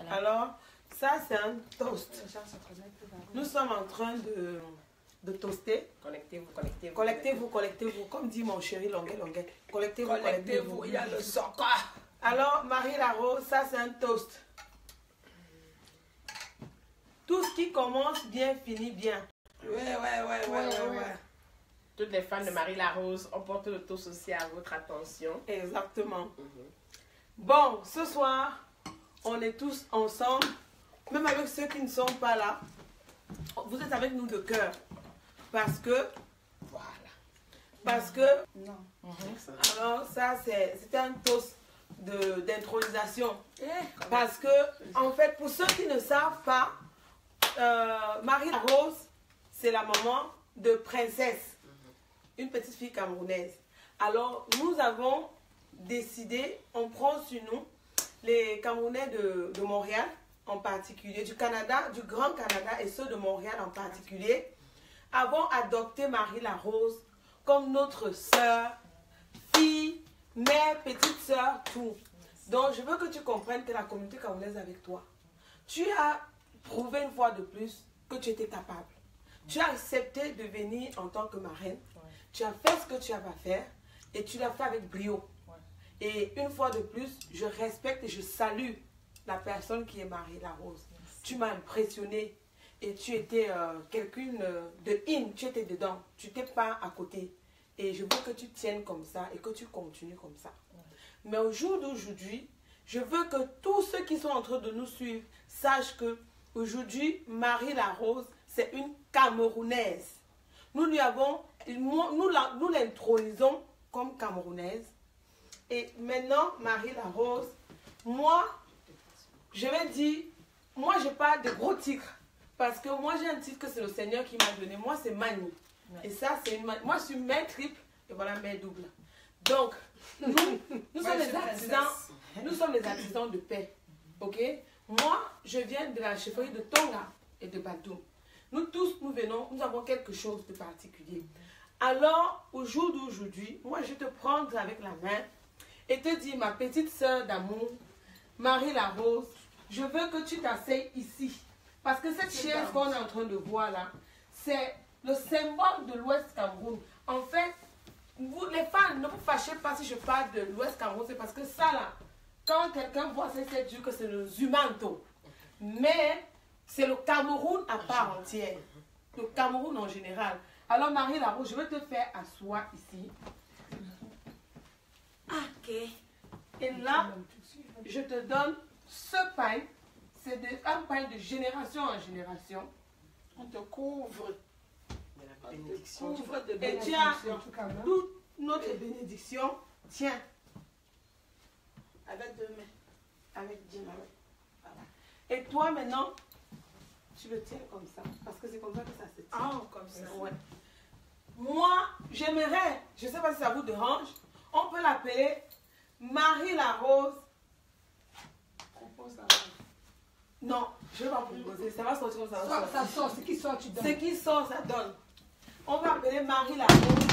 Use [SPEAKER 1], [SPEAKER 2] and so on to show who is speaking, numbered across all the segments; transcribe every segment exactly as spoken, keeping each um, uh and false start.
[SPEAKER 1] Voilà.
[SPEAKER 2] Alors, ça c'est un toast. Nous sommes en train de, de toaster.
[SPEAKER 3] Connectez-vous, connectez-vous.
[SPEAKER 2] Collectez-vous, collectez-vous. Comme dit mon chéri Longuet Longuet. Collectez-vous,
[SPEAKER 3] Connectez-vous, il y a le soccer.
[SPEAKER 2] Alors, Marie Larose, ça c'est un toast. Tout ce qui commence bien finit bien.
[SPEAKER 3] Ouais, ouais, ouais, ouais, ouais, ouais. ouais. Toutes les fans de Marie Larose, on porte le toast aussi à votre attention.
[SPEAKER 2] Exactement.
[SPEAKER 3] Mm-hmm.
[SPEAKER 2] Bon, ce soir, on est tous ensemble. Même avec ceux qui ne sont pas là. Vous êtes avec nous de cœur. Parce que...
[SPEAKER 3] Voilà.
[SPEAKER 2] Parce que...
[SPEAKER 1] Non.
[SPEAKER 2] Mm-hmm. Alors, ça, c'est un toast d'intronisation.
[SPEAKER 3] Eh,
[SPEAKER 2] Parce que, en fait, pour ceux qui ne savent pas, euh, Marie Larose, c'est la maman de Princesse, une petite fille camerounaise. Alors, nous avons décidé, on prend sur nous, les Camerounais de, de Montréal en particulier, du Canada, du Grand Canada et ceux de Montréal en particulier, avons adopté Marie Larose comme notre sœur, fille, mère, petite sœur, tout. Donc, je veux que tu comprennes que la communauté camerounaise est avec toi. Tu as prouvé une fois de plus que tu étais capable. Tu as accepté de venir en tant que marraine. Ouais. Tu as fait ce que tu avais à faire et tu l'as fait avec brio. Ouais. Et une fois de plus, je respecte et je salue la personne qui est Marie Larose. Merci. Tu m'as impressionné et tu étais euh, quelqu'un de in, tu étais dedans. Tu n'étais pas à côté. Et je veux que tu tiennes comme ça et que tu continues comme ça. Ouais. Mais au jour d'aujourd'hui, je veux que tous ceux qui sont en train de nous suivre sachent que aujourd'hui, Marie Larose, c'est une Camerounaise. Nous lui avons, nous l'intronisons comme Camerounaise. Et maintenant, Marie Larose, moi, je vais dire, moi, je n'ai pas de gros titres. Parce que moi, j'ai un titre que c'est le Seigneur qui m'a donné. Moi, c'est Mani. Ouais. Et ça, c'est une... Moi, je suis mère triple et voilà, mère double. Donc, nous, nous sommes les artisans, nous sommes les artisans de paix. Ok? Moi, je viens de la chefferie de Tonga et de Badoum. Nous tous, nous venons, nous avons quelque chose de particulier. Alors, au jour d'aujourd'hui, moi, je te prendre avec la main et te dire, ma petite sœur d'amour, Marie Larose, je veux que tu t'asseyes ici. Parce que cette chaise qu'on est en train de voir là, c'est le symbole de l'Ouest Cameroun. En fait, vous, les fans, ne vous fâchez pas si je parle de l'Ouest Cameroun, c'est parce que ça là, quand quelqu'un voit ça, c'est dur que c'est le Zumanto. Mais c'est le Cameroun à part entière. Le Cameroun en général. Alors Marie Larose, je vais te faire asseoir ici.
[SPEAKER 1] Ok.
[SPEAKER 2] Et là, je te donne ce pain. C'est un pain de génération en génération. On te couvre. On te couvre de bénédiction. Et tu as toute notre bénédiction. Tiens. Avec deux mains. Avec deux mains. Voilà. Et toi maintenant, tu le tiens comme ça. Parce que c'est comme ça que ça se tient.
[SPEAKER 1] Ah, comme ça.
[SPEAKER 2] Ouais. Moi, j'aimerais, je ne sais pas si ça vous dérange, on peut l'appeler Marie Larose. Propose la rose. Non, je ne vais pas proposer. Ça va sortir comme ça. Va sortir.
[SPEAKER 1] Ça sort, ce qui sort, tu donnes.
[SPEAKER 2] Ce qui sort, ça donne. On va appeler Marie Larose.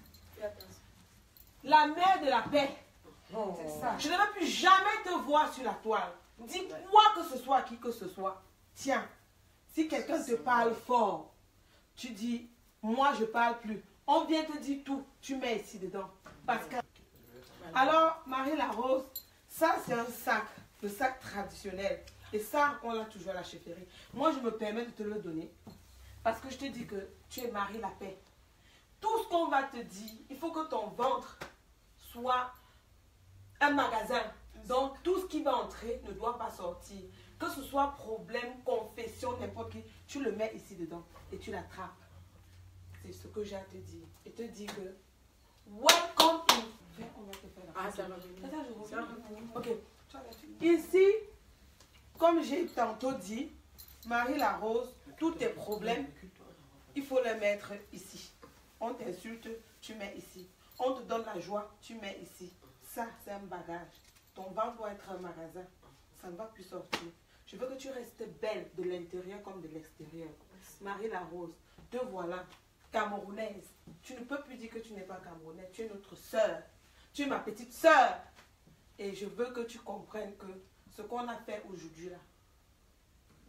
[SPEAKER 2] La mère de la paix.
[SPEAKER 1] Oh. C'est ça.
[SPEAKER 2] Je ne veux plus jamais te voir sur la toile. Dis quoi que ce soit, qui que ce soit. Tiens, si quelqu'un te parle fort, tu dis, moi je parle plus. On vient te dire tout, tu mets ici dedans. Parce que... Alors, Marie Larose, ça c'est un sac, le sac traditionnel. Et ça, on l'a toujours à la chefferie. Moi, je me permets de te le donner. Parce que je te dis que tu es Marie la paix. Tout ce qu'on va te dire, il faut que ton ventre soit un magasin. Donc, tout ce qui va entrer ne doit pas sortir. Que ce soit problème, confession, n'importe qui, tu le mets ici dedans et tu l'attrapes. C'est ce que j'ai à te dire. Et te dire que, welcome in. Viens, on va te faire la
[SPEAKER 3] Ah, ça va venir.
[SPEAKER 2] Ok. Ici, comme j'ai tantôt dit, Marie Larose, tous tes problèmes, il faut les mettre ici. On t'insulte, tu mets ici. On te donne la joie, tu mets ici. Ça, c'est un bagage. Ton ventre doit être un magasin. Ça ne va plus sortir. Je veux que tu restes belle de l'intérieur comme de l'extérieur. Marie Larose, te voilà, camerounaise. Tu ne peux plus dire que tu n'es pas camerounaise. Tu es notre sœur. Tu es ma petite sœur. Et je veux que tu comprennes que ce qu'on a fait aujourd'hui là,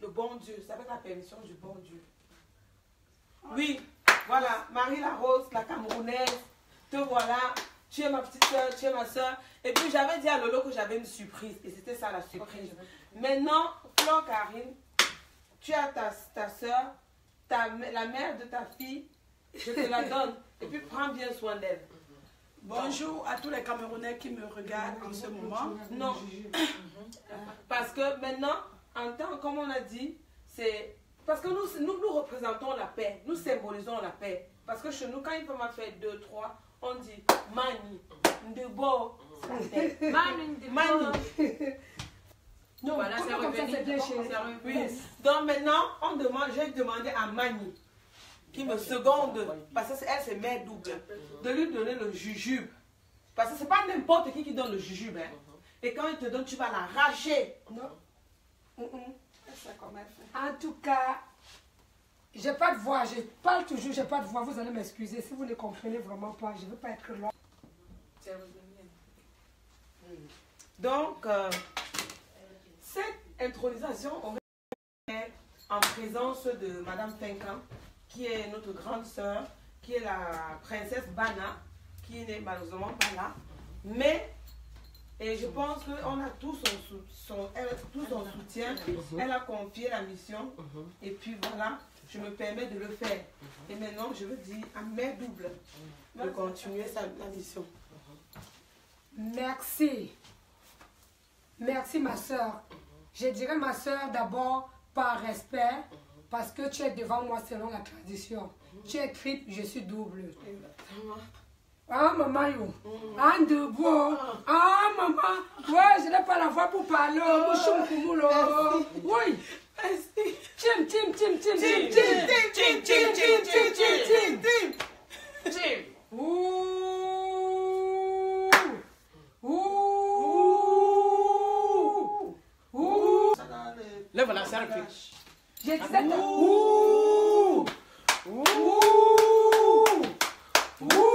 [SPEAKER 2] le bon Dieu. C'est avec la permission du bon Dieu. Oui, voilà, Marie la Rose, la Camerounaise, te voilà. Tu es ma petite soeur, tu es ma soeur. Et puis j'avais dit à Lolo que j'avais une surprise. Et c'était ça la surprise. Maintenant, Flore Karine, tu as ta, ta soeur, ta, la mère de ta fille. Je te la donne. Et puis prends bien soin d'elle.
[SPEAKER 1] Bonjour à tous les Camerounais qui me regardent en ce moment.
[SPEAKER 2] Non. Parce que maintenant, en temps, comme on a dit, c'est... Parce que nous, nous, nous représentons la paix. Nous symbolisons la paix. Parce que chez nous, quand il faut m'en faire deux, trois, on dit Mani, Ndebo, Mani, Mani.
[SPEAKER 4] Non, voilà, c'est revenu.
[SPEAKER 2] Oui. Donc maintenant, on demande, j'ai demandé à Mani, qui me seconde, parce qu'elle c'est mère double, de lui donner le jujube. Parce que c'est pas n'importe qui qui donne le jujube. Hein. Et quand il te donne, tu vas l'arracher.
[SPEAKER 4] Non.
[SPEAKER 2] Mm -mm.
[SPEAKER 4] En tout cas, j'ai pas de voix. Je parle toujours, j'ai pas de voix. Vous allez m'excuser si vous ne comprenez vraiment pas. Je ne veux pas être là.
[SPEAKER 2] Donc, euh, cette intronisation aurait été en présence de Madame Fincan, qui est notre grande sœur, qui est la princesse Bana, qui n'est malheureusement pas là. Mais, et je pense qu'on a tout son, son, elle a tout son soutien. Elle a confié la mission. Et puis voilà, je me permets de le faire. Et maintenant, je veux dire à mère double de continuer sa, la mission.
[SPEAKER 4] Merci. Merci ma soeur. Je dirais ma soeur d'abord par respect, parce que tu es devant moi selon la tradition. Tu es triple, je suis double. Ah maman yo, ah debout, ah maman, ouais je n'ai pas la voix pour parler, oui. Tim tim tim tim tim tim tim tim tim tim tim tim tim tim. Ouh ouh ouh.
[SPEAKER 3] Là voilà, ça reprit.
[SPEAKER 4] J'ai dit ça. Ouh ouh ouh.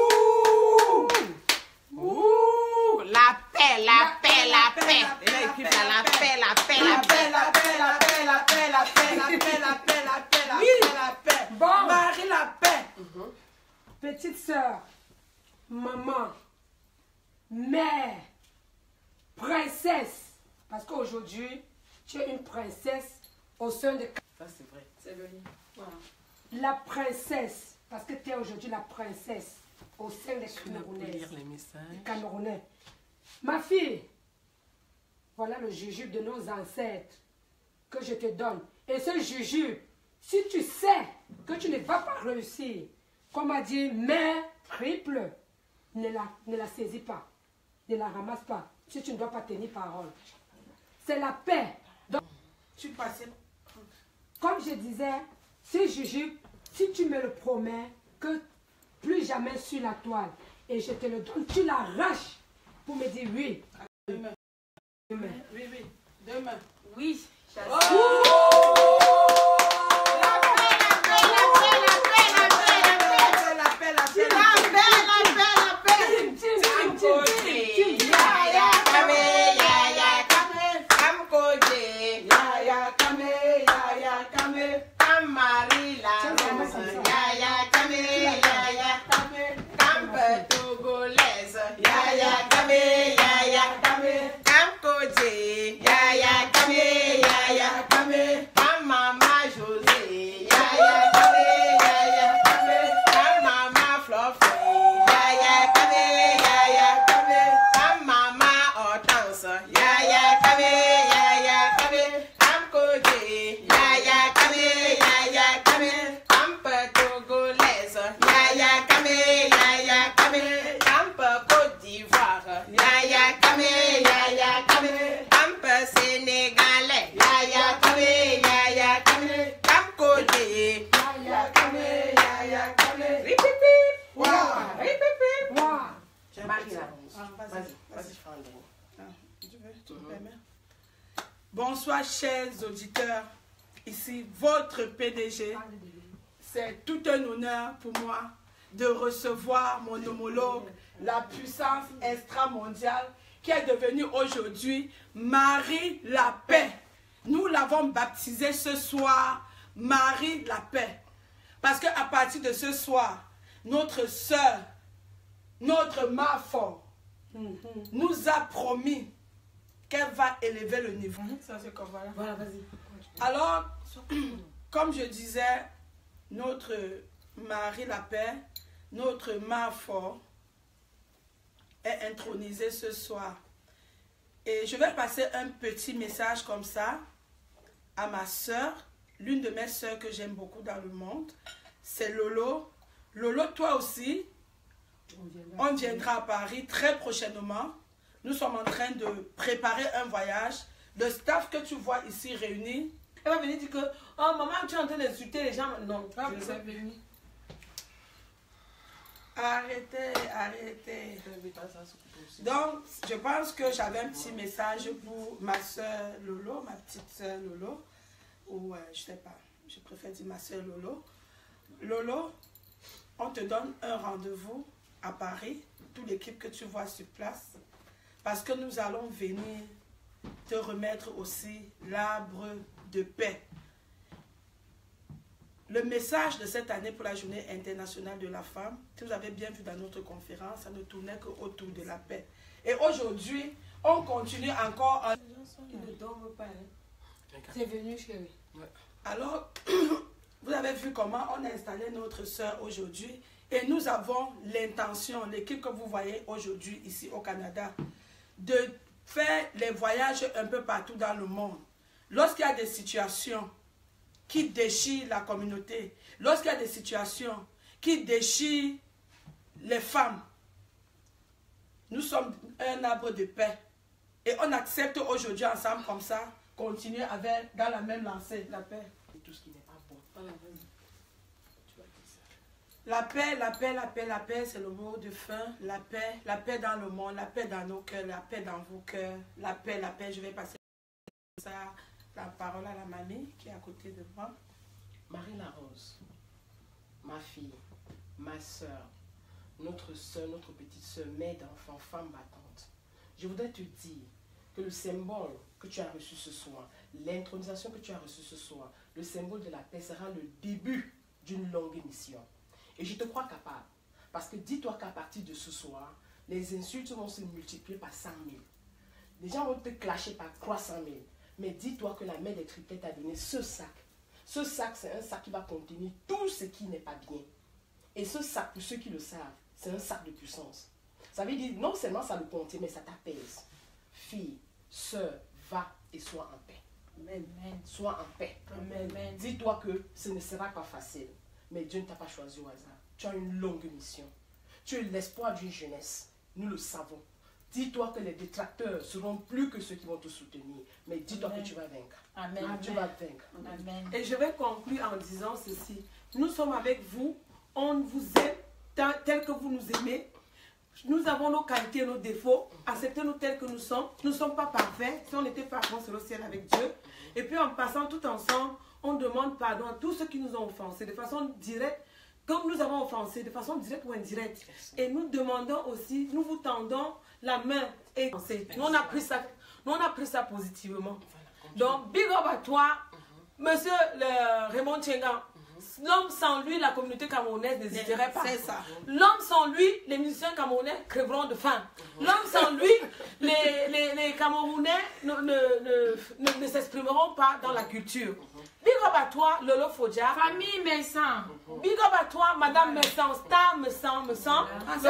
[SPEAKER 3] La paix, la paix, la paix. Et là, il crie la paix, la paix, la paix.
[SPEAKER 2] La paix, la paix, la paix, la paix, la paix, la paix, la paix, la paix, la paix.
[SPEAKER 4] Bon.
[SPEAKER 2] Marie, la paix.
[SPEAKER 4] Petite soeur, maman, mère, princesse. Parce qu'aujourd'hui, tu es une princesse au sein de...
[SPEAKER 3] Ça, c'est vrai. C'est venu.
[SPEAKER 4] Voilà. La princesse, parce que tu es aujourd'hui la princesse au sein des Camerounais.
[SPEAKER 3] Lire les messages.
[SPEAKER 4] Camerounais. Ma fille, voilà le jujube de nos ancêtres que je te donne. Et ce jujube, si tu sais que tu ne vas pas réussir, comme a dit mère triple, ne la, ne la saisis pas, ne la ramasse pas, si tu ne dois pas tenir parole. C'est la paix. Donc,
[SPEAKER 2] Tu passes.
[SPEAKER 4] comme je disais, ce jujube, si tu me le promets, que plus jamais sur la toile, et je te le donne, tu l'arraches pour me dire oui.
[SPEAKER 2] Demain.
[SPEAKER 4] Demain.
[SPEAKER 2] Oui, oui. Demain.
[SPEAKER 3] Oui.
[SPEAKER 2] Oh!
[SPEAKER 1] Bonsoir chers auditeurs, ici votre P D G. C'est tout un honneur pour moi de recevoir mon homologue, la puissance extramondiale qui est devenue aujourd'hui Marie la paix. Nous la avons baptisé ce soir Marie la paix. Parce qu'à partir de ce soir, notre sœur, notre mère fort, mm-hmm. nous a promis qu'elle va élever le niveau. Mm-hmm. Ça, c'est comme voilà.
[SPEAKER 2] Voilà, vas-y.
[SPEAKER 1] Alors, comme je disais, notre Marie la paix, notre mère fort, est intronisée ce soir. Et je vais passer un petit message comme ça à ma soeur, l'une de mes soeurs que j'aime beaucoup dans le monde. C'est Lolo. Lolo, toi aussi, on viendra à Paris très prochainement. Nous sommes en train de préparer un voyage. Le staff que tu vois ici réuni,
[SPEAKER 2] elle va venir dire que, oh maman, tu es en train d'insulter les gens. Non,
[SPEAKER 1] pas je vais venir. Arrêtez, arrêtez. Donc, je pense que j'avais un petit message pour ma soeur Lolo, ma petite soeur Lolo. Ou euh, je sais pas, je préfère dire ma soeur Lolo. Lolo, on te donne un rendez-vous à Paris, toute l'équipe que tu vois sur place, parce que nous allons venir te remettre aussi l'arbre de paix. Le message de cette année pour la journée internationale de la femme, si vous avez bien vu dans notre conférence, ça ne tournait qu'autour de la paix. Et aujourd'hui, on continue encore en...
[SPEAKER 2] Il ne dorment pas. Hein.
[SPEAKER 4] C'est venu, chérie.
[SPEAKER 1] Alors, vous avez vu comment on a installé notre soeur aujourd'hui. Et nous avons l'intention, l'équipe que vous voyez aujourd'hui ici au Canada, de faire les voyages un peu partout dans le monde. Lorsqu'il y a des situations qui déchirent la communauté, lorsqu'il y a des situations qui déchirent les femmes, nous sommes un arbre de paix. Et on accepte aujourd'hui ensemble comme ça, continuer avec, dans la même lancée, la paix.
[SPEAKER 3] Et tout ce qui n'est pas bon.
[SPEAKER 1] Voilà, la paix, la paix, la paix, la paix, c'est le mot de fin. La paix, la paix dans le monde, la paix dans nos cœurs, la paix dans vos cœurs. La paix, la paix, je vais passer ça, la parole à la mamie qui est à côté de moi.
[SPEAKER 3] Marie Larose, ma fille, ma soeur, notre soeur, notre petite soeur, mère d'enfant, femme battante. Je voudrais te dire que le symbole que tu as reçu ce soir, l'intronisation que tu as reçue ce soir, le symbole de la paix sera le début d'une longue mission. Et je te crois capable. Parce que dis-toi qu'à partir de ce soir, les insultes vont se multiplier par cent mille. Les gens vont te clasher par trois cent mille. Mais dis-toi que la mère des triplettes a donné ce sac. Ce sac, c'est un sac qui va contenir tout ce qui n'est pas bien. Et ce sac, pour ceux qui le savent, c'est un sac de puissance. Ça veut dire, non seulement ça le contient, mais ça t'apaise. Fille, sœur, va et sois en paix.
[SPEAKER 2] Amen.
[SPEAKER 3] Sois en paix.
[SPEAKER 2] Amen.
[SPEAKER 3] Dis-toi que ce ne sera pas facile. Mais Dieu ne t'a pas choisi au hasard. Tu as une longue mission. Tu es l'espoir d'une jeunesse. Nous le savons. Dis-toi que les détracteurs seront plus que ceux qui vont te soutenir. Mais dis-toi que tu vas vaincre.
[SPEAKER 2] Amen.
[SPEAKER 3] Tu vas vaincre.
[SPEAKER 2] Amen. Et je vais conclure en disant ceci. Nous sommes avec vous. On vous aime tel que vous nous aimez. Nous avons nos qualités et nos défauts. Acceptez-nous tels que nous sommes. Nous ne sommes pas parfaits. Si on était parfaits, on serait au ciel avec Dieu. Et puis en passant tout ensemble, on demande pardon à tous ceux qui nous ont offensés de façon directe, comme nous avons offensé, de façon directe ou indirecte. Et nous demandons aussi, nous vous tendons la main. Et nous on a pris ça, nous on a pris ça positivement. Donc, big up à toi, monsieur le Raymond Tchenga. L'homme sans lui, la communauté camerounaise n'hésiterait pas.
[SPEAKER 1] C'est ça.
[SPEAKER 2] L'homme sans lui, les musiciens camerounais crèveront de faim. L'homme sans lui, les, les, les Camerounais ne, ne, ne, ne, ne s'exprimeront pas dans la culture. Big up à toi, Lolo Fodja.
[SPEAKER 4] Famille Messan.
[SPEAKER 2] Big up à toi, Madame Messan. Star Messan, Messan.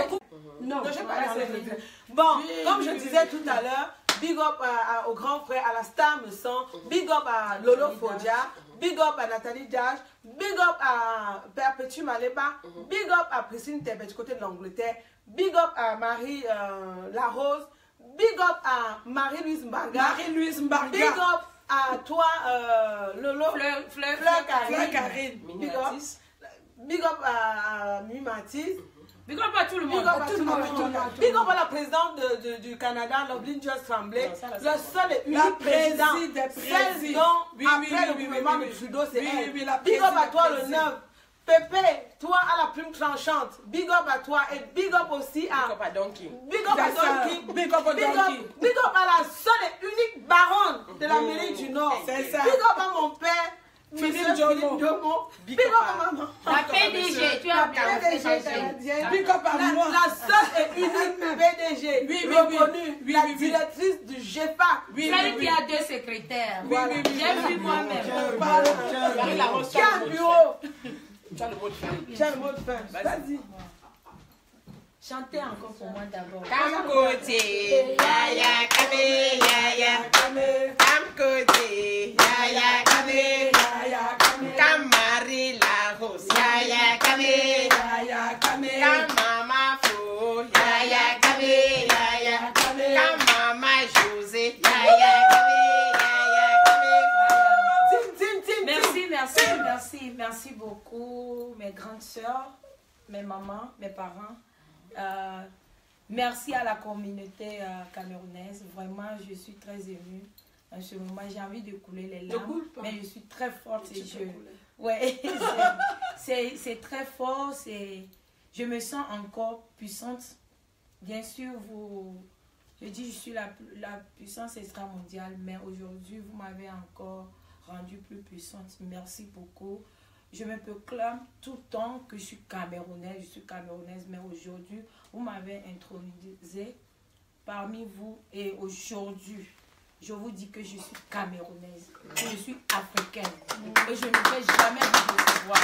[SPEAKER 4] Non,
[SPEAKER 2] je pas Bon, comme je disais tout à l'heure, big up à, à, au grand frère, à la Star Messan. Big up à Lolo Fodja. Big up à Nathalie Diage, big up à Perpétue Maleba, big up à Priscille Tebet du côté de l'Angleterre, big up à Marie euh, Larose, big up à Marie-Louise Mbarga,
[SPEAKER 1] Marie-Louise Mbarga,
[SPEAKER 2] big up à toi euh, Lolo,
[SPEAKER 1] Fleur, Fleur,
[SPEAKER 2] Fleur Karine,
[SPEAKER 1] Fleur Karine.
[SPEAKER 2] Big up, big up à Mimi Mathis.
[SPEAKER 4] Big up à tout le monde.
[SPEAKER 2] Big up à tout le monde. Big up à la présidente de, de, du Canada, Loveline Just Tremblay. Le seul et unique président. Celle dont,
[SPEAKER 1] oui,
[SPEAKER 2] après
[SPEAKER 1] oui,
[SPEAKER 2] le
[SPEAKER 1] oui,
[SPEAKER 2] gouvernement
[SPEAKER 1] oui,
[SPEAKER 2] de Trudeau, c'est
[SPEAKER 1] oui,
[SPEAKER 2] elle.
[SPEAKER 1] oui, la
[SPEAKER 2] Big up à toi, le
[SPEAKER 1] présidente.
[SPEAKER 2] neuf. Pépé, toi à la plume tranchante, big up à toi et big up aussi à...
[SPEAKER 3] Big up à Donkey.
[SPEAKER 2] Big up à Donkey.
[SPEAKER 1] Big up à
[SPEAKER 2] Big
[SPEAKER 1] Donkey.
[SPEAKER 2] up, big up à la seule et unique baronne de l'Amérique du Nord.
[SPEAKER 1] C'est ça.
[SPEAKER 2] Big up à mon père,
[SPEAKER 1] Philippe
[SPEAKER 2] Monsieur
[SPEAKER 1] Jomo.
[SPEAKER 2] Philippe Jomo.
[SPEAKER 3] Big
[SPEAKER 2] Big
[SPEAKER 3] up
[SPEAKER 2] up
[SPEAKER 3] à-
[SPEAKER 2] à maman.
[SPEAKER 5] La P D G, tu as
[SPEAKER 2] La P D G
[SPEAKER 5] bien
[SPEAKER 2] canadienne.
[SPEAKER 1] Big up à
[SPEAKER 2] La,
[SPEAKER 1] moi.
[SPEAKER 2] la seule et unique P D G
[SPEAKER 1] Oui, oui, oui.
[SPEAKER 2] reconnue,
[SPEAKER 1] Oui,
[SPEAKER 2] la
[SPEAKER 1] oui, oui.
[SPEAKER 2] directrice du G F A.
[SPEAKER 1] Oui,
[SPEAKER 5] Celle
[SPEAKER 1] oui,
[SPEAKER 5] qui
[SPEAKER 1] oui.
[SPEAKER 5] a deux secrétaires.
[SPEAKER 1] Oui, oui, oui.
[SPEAKER 5] J'ai vu moi-même.
[SPEAKER 3] Marie Larose, tu
[SPEAKER 2] Qui
[SPEAKER 3] as
[SPEAKER 2] a
[SPEAKER 3] le
[SPEAKER 2] un
[SPEAKER 3] mot de
[SPEAKER 2] bureau?
[SPEAKER 3] fin. Tu as le mot de fin.
[SPEAKER 2] Tiens le mot de fin. Vas-y.
[SPEAKER 5] Chantez encore pour moi d'abord.
[SPEAKER 3] Kamkote, yaya kame, yaya
[SPEAKER 1] Kame,
[SPEAKER 3] Kamkote, yaya kame,
[SPEAKER 1] yaya kame,
[SPEAKER 3] Kamari Larose, yaya kame,
[SPEAKER 1] yaya kame,
[SPEAKER 3] Kamama Fo, yaya kame, yaya
[SPEAKER 1] kame.
[SPEAKER 3] Kamama José, yaya kame, yaya kame.
[SPEAKER 2] Tim, Tim, Tim,
[SPEAKER 5] Merci, merci, merci, merci beaucoup, mes grandes sœurs, mes mamans, mes parents. Euh, merci à la communauté euh, camerounaise. Vraiment, je suis très émue. En ce moment, j'ai envie de couler les larmes.
[SPEAKER 2] coule pas.
[SPEAKER 5] Mais je suis très forte et
[SPEAKER 1] Tu
[SPEAKER 5] je...
[SPEAKER 1] peux couler.
[SPEAKER 5] Ouais, c'est c'est très fort. Je me sens encore puissante. Bien sûr, vous... Je dis je suis la, la puissance extramondiale, mais aujourd'hui, vous m'avez encore rendue plus puissante. Merci beaucoup. Je me proclame tout le temps que je suis camerounaise, je suis camerounaise, mais aujourd'hui, vous m'avez intronisé parmi vous et aujourd'hui, je vous dis que je suis camerounaise, que je suis africaine et je ne vais jamais vous recevoir.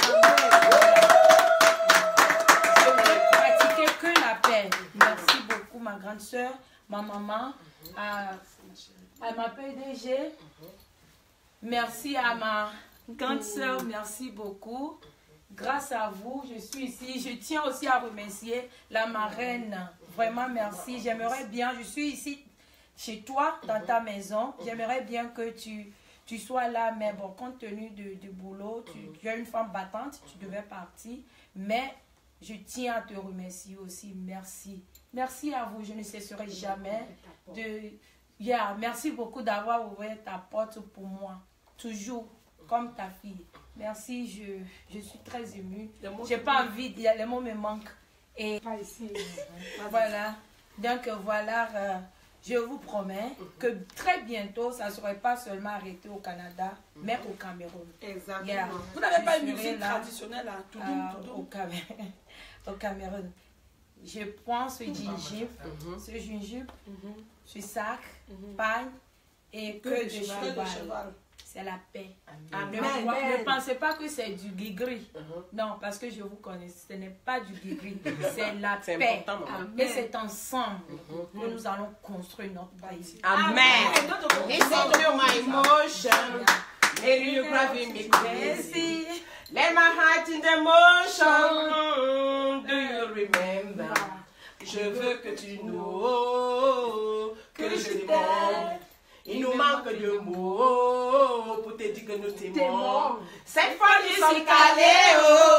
[SPEAKER 5] Je ne pratiquer que la paix. Merci beaucoup, ma grande soeur, ma maman, à, à ma P D G. Merci à ma grande soeur, merci beaucoup. Grâce à vous, je suis ici. Je tiens aussi à remercier la marraine. Vraiment, merci. J'aimerais bien, je suis ici chez toi, dans ta maison. J'aimerais bien que tu, tu sois là, mais bon, compte tenu du, du boulot, tu, tu es une femme battante, tu devais partir. Mais je tiens à te remercier aussi. Merci. Merci à vous. Je ne cesserai jamais de... Yeah, merci beaucoup d'avoir ouvert ta porte pour moi. Toujours comme ta fille. Merci, je, je suis très émue. J'ai pas envie, de, les mots me manquent. Et
[SPEAKER 4] Pas ici.
[SPEAKER 5] voilà. Donc voilà, euh, je vous promets que très bientôt, ça ne serait pas seulement arrêté au Canada, mais au Cameroun.
[SPEAKER 2] Exactement.
[SPEAKER 5] Yeah.
[SPEAKER 1] Vous n'avez pas une
[SPEAKER 5] Je serai
[SPEAKER 1] musique
[SPEAKER 5] là,
[SPEAKER 1] traditionnelle là, tout doux,
[SPEAKER 5] euh,
[SPEAKER 1] tout
[SPEAKER 5] au,
[SPEAKER 1] doux.
[SPEAKER 5] Cameroun. Au Cameroun. Je prends ce gingembre, ce gingembre, ce sac, paille et que de
[SPEAKER 1] cheval, de
[SPEAKER 5] cheval.
[SPEAKER 1] cheval.
[SPEAKER 5] C'est la paix.
[SPEAKER 2] Amen.
[SPEAKER 5] Ne,
[SPEAKER 2] Amen.
[SPEAKER 5] ne pensez pas que c'est du gris-gris. Non, parce que je vous connais, ce n'est pas du gris-gris. C'est la
[SPEAKER 3] C'est
[SPEAKER 5] paix.
[SPEAKER 3] important, maman.
[SPEAKER 5] Et c'est ensemble que nous allons construire notre pays.
[SPEAKER 3] Amen. Listen to my emotion. Let you gravity me crazy.
[SPEAKER 5] Merci.
[SPEAKER 3] Let my heart in the motion. Do you remember? Je veux que tu know que je t'aime. Il nous manque de mots pour te dire que nous t'aimons. Cette fois, nous sommes calés. Oh.